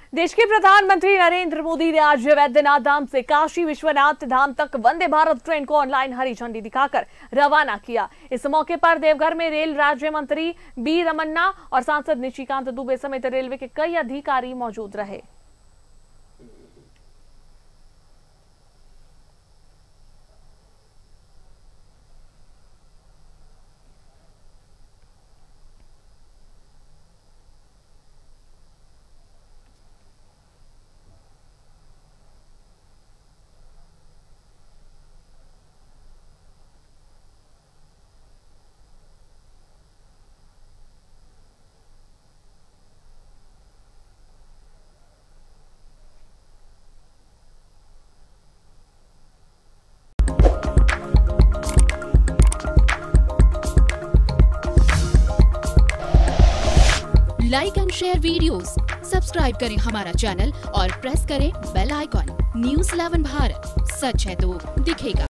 देश के प्रधानमंत्री नरेंद्र मोदी ने आज वैद्यनाथ धाम से काशी विश्वनाथ धाम तक वंदे भारत ट्रेन को ऑनलाइन हरी झंडी दिखाकर रवाना किया। इस मौके पर देवघर में रेल राज्य मंत्री बी रमन्ना और सांसद निशिकांत दुबे समेत रेलवे के कई अधिकारी मौजूद रहे। Like and share videos, subscribe करें हमारा चैनल और प्रेस करें बेल आइकॉन। न्यूज़ 11 भारत, सच है तो दिखेगा।